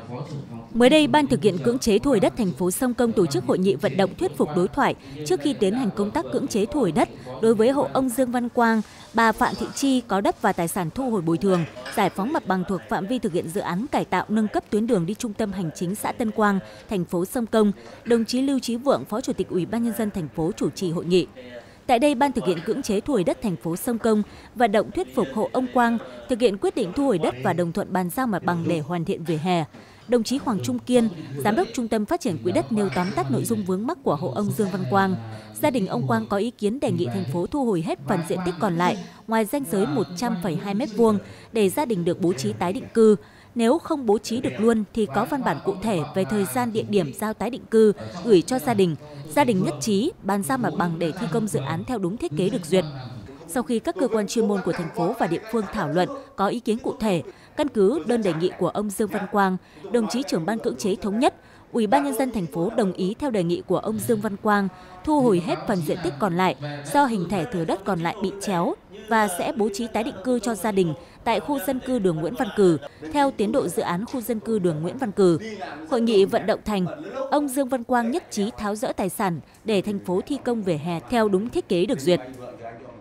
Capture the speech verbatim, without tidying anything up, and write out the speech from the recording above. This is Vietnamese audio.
Mới đây, Ban thực hiện cưỡng chế thu hồi đất thành phố Sông Công tổ chức hội nghị vận động thuyết phục đối thoại trước khi tiến hành công tác cưỡng chế thu hồi đất đối với hộ ông Dương Văn Quang, bà Phạm Thị Chi có đất và tài sản thu hồi bồi thường, giải phóng mặt bằng thuộc phạm vi thực hiện dự án cải tạo nâng cấp tuyến đường đi trung tâm hành chính xã Tân Quang, thành phố Sông Công. Đồng chí Lưu Chí Vượng, Phó Chủ tịch Ủy ban Nhân dân thành phố chủ trì hội nghị. Tại đây, Ban thực hiện cưỡng chế thu hồi đất thành phố Sông Công vận động thuyết phục hộ ông Quang thực hiện quyết định thu hồi đất và đồng thuận bàn giao mặt bằng để hoàn thiện vỉa hè. Đồng chí Hoàng Trung Kiên, Giám đốc Trung tâm Phát triển Quỹ đất nêu tóm tắt nội dung vướng mắc của hộ ông Dương Văn Quang. Gia đình ông Quang có ý kiến đề nghị thành phố thu hồi hết phần diện tích còn lại ngoài ranh giới một trăm phẩy hai mét vuông để gia đình được bố trí tái định cư. Nếu không bố trí được luôn thì có văn bản cụ thể về thời gian địa điểm giao tái định cư gửi cho gia đình. Gia đình nhất trí bàn giao mặt bằng để thi công dự án theo đúng thiết kế được duyệt. Sau khi các cơ quan chuyên môn của thành phố và địa phương thảo luận, có ý kiến cụ thể, căn cứ đơn đề nghị của ông Dương Văn Quang, đồng chí trưởng ban cưỡng chế thống nhất, Ủy ban Nhân dân thành phố đồng ý theo đề nghị của ông Dương Văn Quang thu hồi hết phần diện tích còn lại do hình thẻ thửa đất còn lại bị chéo và sẽ bố trí tái định cư cho gia đình tại khu dân cư đường Nguyễn Văn Cừ theo tiến độ dự án khu dân cư đường Nguyễn Văn Cừ. Hội nghị vận động thành, ông Dương Văn Quang nhất trí tháo dỡ tài sản để thành phố thi công vỉa hè theo đúng thiết kế được duyệt.